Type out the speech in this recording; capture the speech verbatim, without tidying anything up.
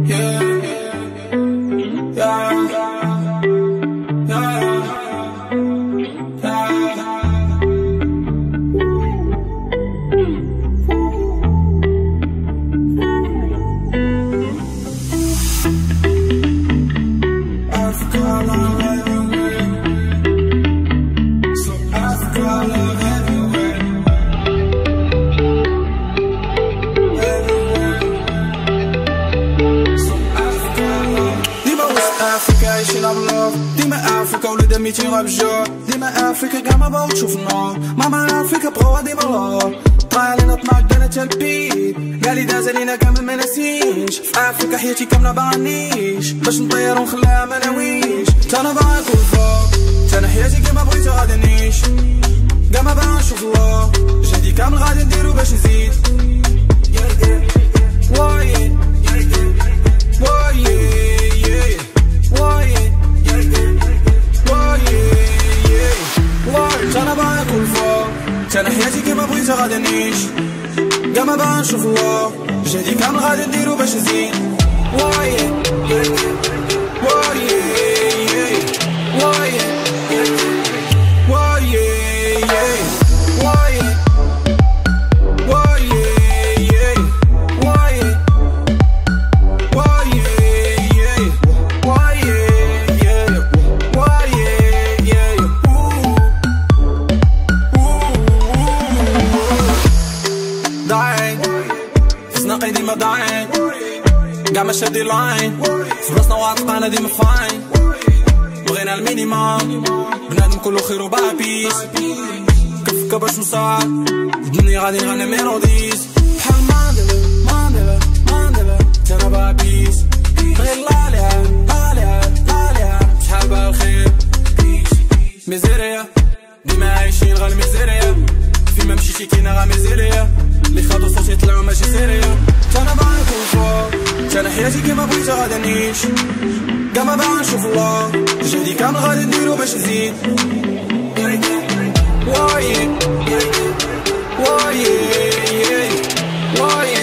ديما افريكا ولادها ميتين غا بالجوع. ديما افريكا كاع ما بغاو تشوف النور. ماما افريكا بغاوها ديما اللور. طلع علينا طمع دانا تا البيت. قالي داز علينا كامل ما ناسينش. في افريكا حياتي كامله باغانيش باش نطير ونخليها ما ناويش. تا انا باغا نكون فوق. تا انا حياتي كيما بغيت غادي نعيش. كاع ما باغا نشوف اللور. جهدي كامل غادي نديرو باش نزيد. واي واي انا باغي نكون فوق. تا انا حياتي كيما بغيت غادي نعيش. كاع ما باغي نشوف اللور. جهدي كامل غادي نديرو باش نزيد. واي واي واي واي فسنا ديما ضايعين. كاع ما شادي لاين. في راسنا واثقانا ديما فاين. بغينا المينيموم. بنادم كلو خير وباع بيس. كفكا باش نصعد. بدني غادي نغني ميلوديز. بحال مانديلا مانديلا مانديلا. تا انا باع بيس. غير لاليها لاليها لاليها. شحال باع الخير. ميزيريا ديما عايشين غير ميزيريا. فيما مشيتي كاينه غا ميزيريا. اللي خاطو صوتي طلعو ماشي سيريا. تا انا باغي نكون فوق. تا انا حياتي كيما بغيت غادي نعيش. كاع ما باغي نشوف اللور. جهدي كامل غادي نديرو باش نزيد. واي واي واي